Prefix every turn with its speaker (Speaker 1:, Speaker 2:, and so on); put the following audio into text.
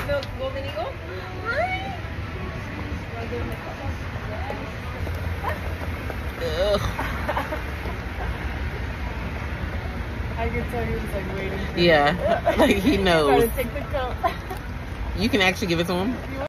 Speaker 1: the golden eagle?
Speaker 2: Ugh.
Speaker 1: I can tell he was like waiting for
Speaker 2: Yeah, like he knows.
Speaker 1: Take the cup.
Speaker 2: You can actually give it to him.